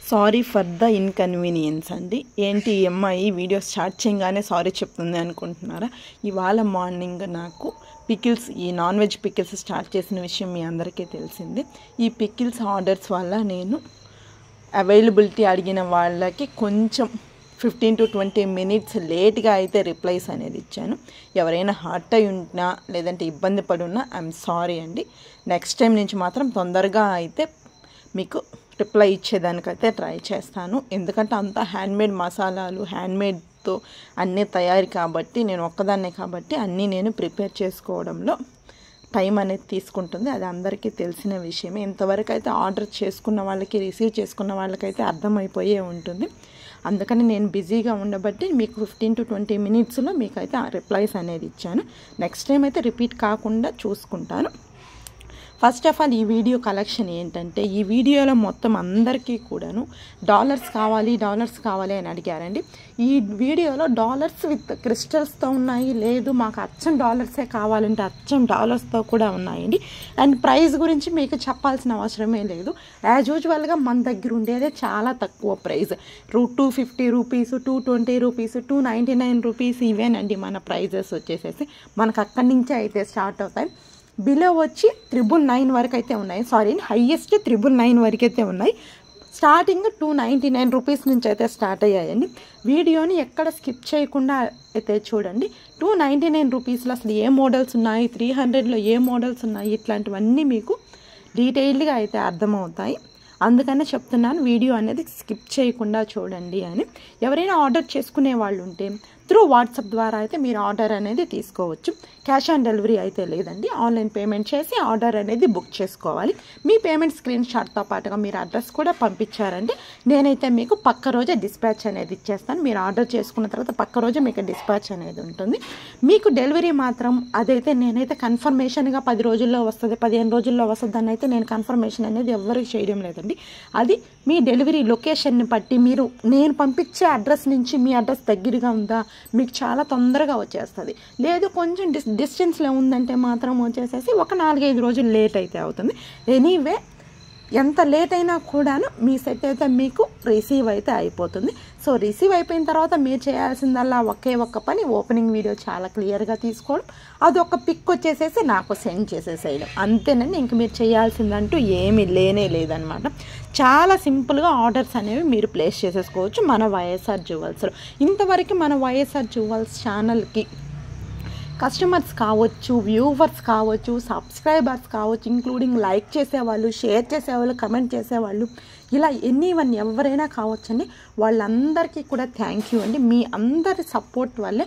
Sorry for the inconvenience అండి. ఏంటి ఈ అమ్మాయి వీడియో స్టార్ట్ చేయగానే సారీ చెప్తుంది అనుకుంటున్నారా? ఇవాళ మార్నింగ్ నాకు పికిల్స్, ఈ నాన్ వెజ్ పికిల్స్ స్టార్ట్ చేసిన విషయం మీ అందరికీ తెలిసింది. ఈ పికిల్స్ ఆర్డర్స్ వల్ల నేను అవైలబిలిటీ అడిగిన వాళ్ళకి కొంచెం 15 to 20 minutes లేట్గా అయితే రిప్లైస్ అనేది ఇచ్చాను. ఎవరైనా హర్ట్ అయి ఉన్నా లేదంటే ఇబ్బంది పడి ఉన్నా ఐఎమ్ సారీ అండి. నెక్స్ట్ టైం నుంచి మాత్రం తొందరగా అయితే మీకు రిప్లై ఇచ్చేదానికైతే ట్రై చేస్తాను. ఎందుకంటే అంతా హ్యాండ్మేడ్ మసాలాలు, హ్యాండ్మేడ్తో అన్నీ తయారు కాబట్టి, నేను ఒక్కదాన్నే కాబట్టి అన్నీ నేను ప్రిపేర్ చేసుకోవడంలో టైం అనేది తీసుకుంటుంది. అది అందరికీ తెలిసిన విషయమే. ఇంతవరకు అయితే ఆర్డర్ చేసుకున్న వాళ్ళకి, రిసీవ్ చేసుకున్న వాళ్ళకైతే అర్థమైపోయే ఉంటుంది. అందుకని నేను బిజీగా ఉండబట్టి మీకు 15 to 20 minutesలో మీకైతే రిప్లైస్ అనేది ఇచ్చాను. నెక్స్ట్ టైం అయితే రిపీట్ కాకుండా చూసుకుంటాను. ఫస్ట్ ఆఫ్ ఆల్ ఈ వీడియో కలెక్షన్ ఏంటంటే, ఈ వీడియోలో మొత్తం అందరికీ కూడాను డాలర్స్ కావాలి అని అడిగారండి. ఈ వీడియోలో డాలర్స్ విత్ క్రిస్టల్స్తో ఉన్నాయి, లేదు మాకు అచ్చం డాలర్సే కావాలంటే అచ్చం డాలర్స్తో కూడా ఉన్నాయండి. అండ్ ప్రైస్ గురించి మీకు చెప్పాల్సిన అవసరమే లేదు. యాజ్ యూజువల్గా మన దగ్గర ఉండేదే చాలా తక్కువ ప్రైస్. 250 రూపీస్, 220 రూపీస్, 299 రూపీస్ ఇవేనండి మన ప్రైజెస్ వచ్చేసేసి. మనకు అక్కడి నుంచే అయితే స్టార్ట్ అవుతాయి. బిలో వచ్చి 999 వరకు అయితే ఉన్నాయి. హైయెస్ట్ 999 వరకు అయితే ఉన్నాయి. స్టార్టింగ్ 299 రూపీస్ నుంచి అయితే స్టార్ట్ అయ్యాయండి. వీడియోని ఎక్కడ స్కిప్ చేయకుండా అయితే చూడండి. 299 రూపీస్లో అసలు ఏ మోడల్స్ ఉన్నాయి, 300లో ఏ మోడల్స్ ఉన్నాయి, ఇట్లాంటివన్నీ మీకు డీటెయిల్డ్గా అయితే అర్థమవుతాయి. అందుకనే చెప్తున్నాను వీడియో అనేది స్కిప్ చేయకుండా చూడండి అని. ఎవరైనా ఆర్డర్ చేసుకునే వాళ్ళు ఉంటే త్రూ వాట్సాప్ ద్వారా అయితే మీరు ఆర్డర్ అనేది తీసుకోవచ్చు. క్యాష్ ఆన్ డెలివరీ అయితే లేదండి. ఆన్లైన్ పేమెంట్ చేసి ఆర్డర్ అనేది బుక్ చేసుకోవాలి. మీ పేమెంట్ స్క్రీన్ షాట్తో పాటుగా మీరు అడ్రస్ కూడా పంపించారంటే నేనైతే మీకు పక్క రోజే డిస్పాచ్ అనేది ఇచ్చేస్తాను. మీరు ఆర్డర్ చేసుకున్న తర్వాత పక్క రోజే మీకు డిస్పాచ్ అనేది ఉంటుంది. మీకు డెలివరీ మాత్రం అదైతే నేనైతే కన్ఫర్మేషన్గా 10 రోజుల్లో వస్తుంది, 15 రోజుల్లో వస్తుంది అని అయితే నేను కన్ఫర్మేషన్ అనేది ఎవరికి చేయడం లేదండి. అది మీ డెలివరీ లొకేషన్ని బట్టి, మీరు నేను పంపించే అడ్రస్ నుంచి మీ అడ్రస్ దగ్గరగా ఉందా, మీకు చాలా తొందరగా వచ్చేస్తుంది. లేదు కొంచెం డిస్టెన్స్లో ఉందంటే మాత్రం వచ్చేసేసి ఒక 4-5 రోజులు లేట్ అయితే అవుతుంది. ఎనీవే ఎంత లేట్ అయినా కూడాను మీ సెట్ అయితే మీకు రిసీవ్ అయితే అయిపోతుంది. సో రిసీవ్ అయిపోయిన తర్వాత మీరు చేయాల్సిందల్లా ఒక్క పని, ఓపెనింగ్ వీడియో చాలా క్లియర్గా తీసుకోవడం, అదొక పిక్ వచ్చేసేసి నాకు సెండ్ చేసేసేయడం, అంతేనండి. ఇంక మీరు చేయాల్సిందంటూ ఏమీ లేదనమాట. చాలా సింపుల్గా ఆర్డర్స్ అనేవి మీరు ప్లేస్ చేసేసుకోవచ్చు మన వైఎస్ఆర్ జ్యువెల్స్లో. ఇంతవరకు మన వైఎస్ఆర్ జ్యువెల్స్ ఛానల్కి కస్టమర్స్ కావచ్చు, వ్యూవర్స్ కావచ్చు, సబ్స్క్రైబర్స్ కావచ్చు, ఇంక్లూడింగ్ లైక్ చేసేవాళ్ళు, షేర్ చేసేవాళ్ళు, కమెంట్ చేసేవాళ్ళు, ఇలా ఎనీవన్ ఎవరైనా కావచ్చండి. వాళ్ళందరికీ కూడా థ్యాంక్ యూ అండి. మీ అందరి సపోర్ట్ వల్లే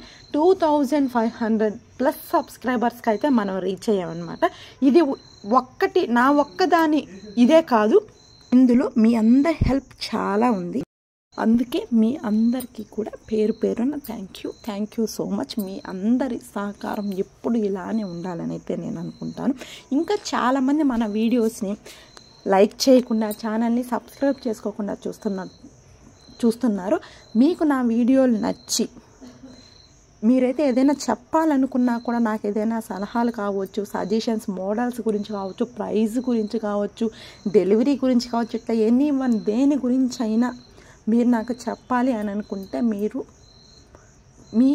2500+ సబ్స్క్రైబర్స్కి అయితే మనం రీచ్ అయ్యామన్నమాట. ఇది నా ఒక్కదాని ఇదే కాదు, ఇందులో మీ అందరి హెల్ప్ చాలా ఉంది. అందుకే మీ అందరికీ కూడా పేరున థ్యాంక్ యూ సో మచ్. మీ అందరి సహకారం ఎప్పుడు ఇలానే ఉండాలని అయితే నేను అనుకుంటాను. ఇంకా చాలామంది మన వీడియోస్ని లైక్ చేయకుండా, ఛానల్ని సబ్స్క్రైబ్ చేసుకోకుండా చూస్తున్నారు. మీకు నా వీడియోలు నచ్చి మీరైతే ఏదైనా చెప్పాలనుకున్నా కూడా, నాకు ఏదైనా సలహాలు కావచ్చు, సజెషన్స్, మోడల్స్ గురించి కావచ్చు, ప్రైస్ గురించి కావచ్చు, డెలివరీ గురించి కావచ్చు, ఇట్లా ఎనీవన్ దేని గురించి అయినా మీరు నాకు చెప్పాలి అని అనుకుంటే మీరు మీ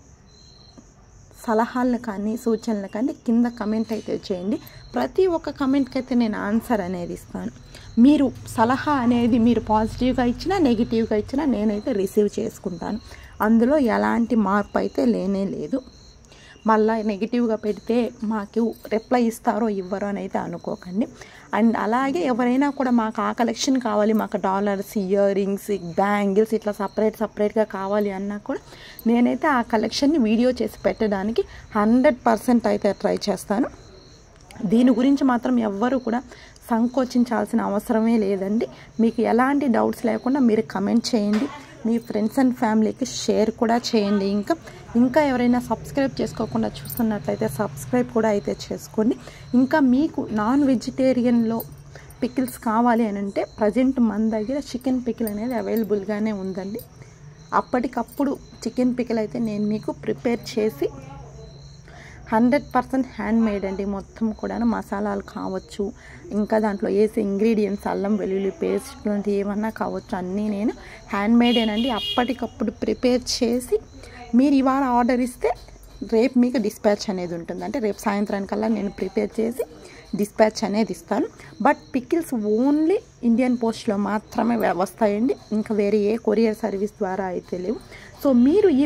సలహాలను కానీ సూచనలు కానీ కింద కమెంట్ అయితే చేయండి. ప్రతి ఒక్క కమెంట్కి అయితే నేను ఆన్సర్ అనేది ఇస్తాను. మీరు సలహా అనేది మీరు పాజిటివ్గా ఇచ్చినా, నెగిటివ్గా ఇచ్చినా నేనైతే రిసీవ్ చేసుకుంటాను. అందులో ఎలాంటి మార్పు అయితే లేదు. మళ్ళీ నెగిటివ్గా పెడితే మాకు రిప్లై ఇస్తారో ఇవ్వరో అని అయితే అనుకోకండి. అండ్ అలాగే ఎవరైనా కూడా మాకు ఆ కలెక్షన్ కావాలి, మాకు డాలర్స్, ఇయర్ రింగ్స్, బ్యాంగిల్స్ ఇట్లా సపరేట్గా కావాలి అన్నా కూడా నేనైతే ఆ కలెక్షన్ని వీడియో చేసి పెట్టడానికి 100% అయితే ట్రై చేస్తాను. దీని గురించి మాత్రం ఎవ్వరూ కూడా సంకోచించాల్సిన అవసరమే లేదండి. మీకు ఎలాంటి డౌట్స్ లేకుండా మీరు కమెంట్ చేయండి. మీ ఫ్రెండ్స్ అండ్ ఫ్యామిలీకి షేర్ కూడా చేయండి. ఇంకా ఎవరైనా సబ్స్క్రైబ్ చేసుకోకుండా చూస్తున్నట్లయితే సబ్స్క్రైబ్ కూడా అయితే చేసుకోండి. ఇంకా మీకు నాన్ వెజిటేరియన్లో పికిల్స్ కావాలి అని అంటే ప్రజెంట్ మన దగ్గర చికెన్ పికిల్ అనేది అవైలబుల్గానే ఉందండి. అప్పటికప్పుడు చికెన్ పికిల్ అయితే నేను మీకు ప్రిపేర్ చేసి 100% హ్యాండ్ మేడ్ అండి. మొత్తం కూడా మసాలాలు కావచ్చు, ఇంకా దాంట్లో వేసే ఇంగ్రీడియంట్స్ అల్లం వెల్లుల్లి పేస్ట్ లాంటివి ఏమన్నా కావచ్చు, అన్నీ నేను హ్యాండ్ మేడేనండి. అప్పటికప్పుడు ప్రిపేర్ చేసి మీరు ఇవాళ ఆర్డర్ ఇస్తే రేపు మీకు డిస్పాచ్ అనేది ఉంటుంది. అంటే రేపు సాయంత్రానికల్లా నేను ప్రిపేర్ చేసి డిస్పాచ్ అనేది ఇస్తాను. బట్ పికిల్స్ ఓన్లీ ఇండియన్ పోస్ట్లో మాత్రమే వస్తాయండి. ఇంకా వేరే ఏ కొరియర్ సర్వీస్ ద్వారా అయితే లేవు. సో మీరు ఈ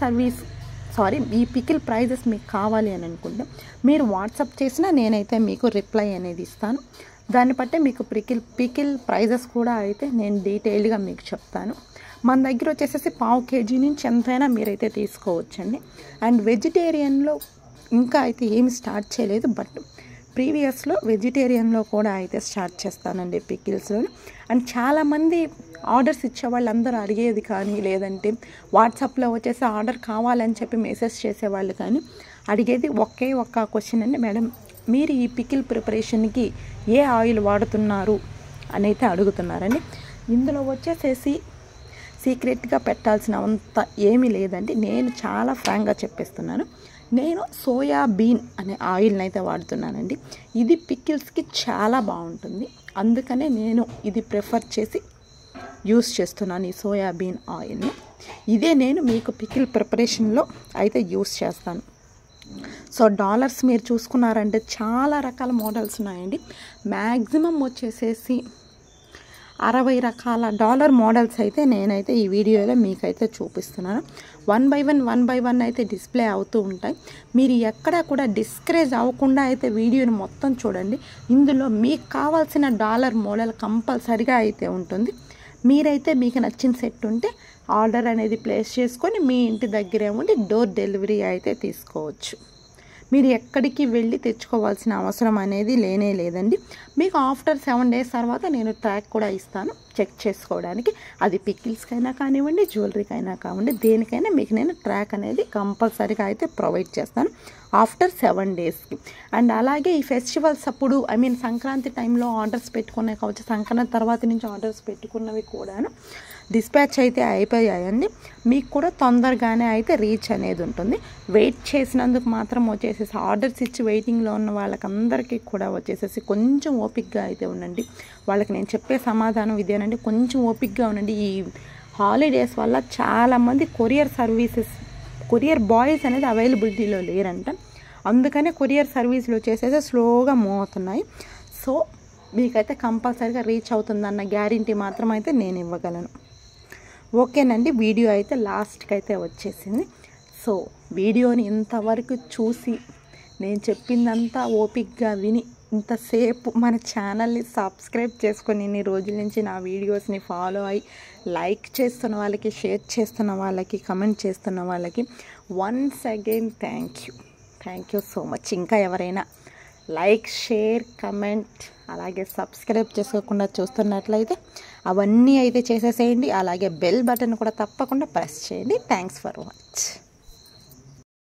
పికిల్ ప్రైజెస్ మీకు కావాలి అని అనుకుంటే మీరు వాట్సాప్ చేసినా నేనైతే మీకు రిప్లై అనేది ఇస్తాను. దాన్ని బట్టే మీకు పికిల్ ప్రైజెస్ కూడా అయితే నేను డీటెయిల్డ్గా మీకు చెప్తాను. మన దగ్గర వచ్చేసేసి 1/2 kg నుంచి ఎంతైనా మీరైతే తీసుకోవచ్చండి. అండ్ వెజిటేరియన్లో ఇంకా అయితే ఏమి స్టార్ట్ చేయలేదు, బట్ ప్రీవియస్లో వెజిటేరియన్లో కూడా అయితే స్టార్ట్ చేస్తానండి పికిల్స్లో. అండ్ చాలామంది ఆర్డర్స్ ఇచ్చే వాళ్ళందరూ అడిగేది కానీ, లేదంటే వాట్సాప్లో వచ్చేసి ఆర్డర్ కావాలని చెప్పి మెసేజ్ చేసేవాళ్ళు కానీ అడిగేది ఒకే ఒక్క క్వశ్చన్ అండి, మేడం మీరు ఈ పికిల్ ప్రిపరేషన్కి ఏ ఆయిల్ వాడుతున్నారు అని అయితే అడుగుతున్నారండి. ఇందులో వచ్చేసేసి సీక్రెట్గా పెట్టాల్సిన అంత ఏమీ లేదండి. నేను చాలా ఫ్రాంక్గా చెప్పేస్తున్నాను. నేను సోయా బీన్ అనే ఆయిల్ని అయితే వాడుతున్నానండి. ఇది పికిల్స్కి చాలా బాగుంటుంది, అందుకనే నేను ఇది ప్రిఫర్ చేసి యూస్ చేస్తున్నాను, ఈ సోయా బీన్ ఆయిల్ని. ఇదే నేను మీకు పికిల్ ప్రిపరేషన్లో అయితే యూస్ చేస్తాను. సో డాలర్స్ మీరు చూసుకున్నారంటే చాలా రకాల మోడల్స్ ఉన్నాయండి. మ్యాక్సిమం వచ్చేసేసి 60 రకాల డాలర్ మోడల్స్ అయితే నేనైతే ఈ వీడియోలో మీకైతే చూపిస్తున్నాను. 1 by 1 అయితే డిస్ప్లే అవుతూ ఉంటాయి. మీరు ఎక్కడా కూడా డిస్కరేజ్ అవ్వకుండా అయితే వీడియోని మొత్తం చూడండి. ఇందులో మీకు కావాల్సిన డాలర్ మోడల్ కంపల్సరిగా అయితే ఉంటుంది. మీరైతే మీకు నచ్చిన సెట్ ఉంటే ఆర్డర్ అనేది ప్లేస్ చేసుకొని మీ ఇంటి దగ్గరే ఉండి డోర్ డెలివరీ అయితే తీసుకోవచ్చు. మీరు ఎక్కడికి వెళ్ళి తెచ్చుకోవాల్సిన అవసరం అనేది లేనే లేదండి. మీకు ఆఫ్టర్ 7 days తర్వాత నేను ట్రాక్ కూడా ఇస్తాను చెక్ చేసుకోవడానికి. అది పికిల్స్కైనా కానివ్వండి, జ్యువెలరీకైనా కానివ్వండి, దేనికైనా మీకు నేను ట్రాక్ అనేది కంపల్సరీగా అయితే ప్రొవైడ్ చేస్తాను ఆఫ్టర్ 7 daysకి. అండ్ అలాగే ఈ ఫెస్టివల్స్ అప్పుడు సంక్రాంతి టైంలో ఆర్డర్స్ పెట్టుకునే కావచ్చు, సంక్రాంతి తర్వాత నుంచి ఆర్డర్స్ పెట్టుకున్నవి కూడాను డిస్పాచ్ అయితే అయిపోయాయండి. మీకు కూడా తొందరగానే అయితే రీచ్ అనేది ఉంటుంది. వెయిట్ చేసినందుకు మాత్రం వచ్చేసేసి ఆర్డర్స్ ఇచ్చి వెయిటింగ్లో ఉన్న వాళ్ళకందరికీ కూడా వచ్చేసేసి కొంచెం ఓపిక్గా అయితే ఉండండి. వాళ్ళకి నేను చెప్పే సమాధానం ఇదేనండి, కొంచెం ఓపిక్గా ఉండండి. ఈ హాలిడేస్ వల్ల చాలామంది కొరియర్ బాయ్స్ అనేది అవైలబిలిటీలో లేరంట, అందుకనే కొరియర్ సర్వీసులు వచ్చేసేసి స్లోగా మూవ్ అవుతున్నాయి. సో మీకైతే కంపల్సరీగా రీచ్ అవుతుందన్న గ్యారంటీ మాత్రం అయితే నేను ఇవ్వగలను. ఓకేనండి, వీడియో అయితే లాస్ట్కి అయితే వచ్చేసింది. సో వీడియోని ఇంతవరకు చూసి నేను చెప్పిందంతా ఓపిక్గా విని ఇంతసేపు మన ఛానల్ని సబ్స్క్రైబ్ చేసుకొని ఇన్ని రోజుల నుంచి నా వీడియోస్ని ఫాలో అయ్యి లైక్ చేస్తున్న వాళ్ళకి, షేర్ చేస్తున్న వాళ్ళకి, కమెంట్ చేస్తున్న వాళ్ళకి once again thank you so much. ఇంకా ఎవరైనా లైక్, షేర్, కమెంట్ అలాగే సబ్స్క్రైబ్ చేసుకోకుండా చూస్తున్నట్లయితే అవన్నీ అయితే చేసేసేయండి. అలాగే బెల్ బటన్ కూడా తప్పకుండా ప్రెస్ చేయండి. Thanks for watch.